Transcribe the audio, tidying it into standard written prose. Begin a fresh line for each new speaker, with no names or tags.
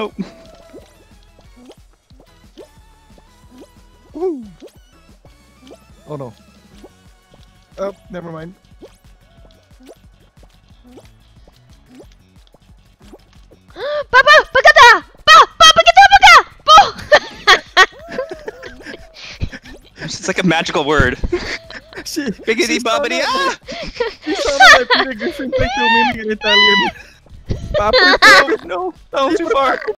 Nope.
Woo. Oh no. Oh, never mind.
Papa, pagkata! Pagkata, pagka! Po!
It's like a magical word. Biggity bobbity ah!
She sounded like Peter Griffin like meaning in Italian. Papa,
No, no, too far.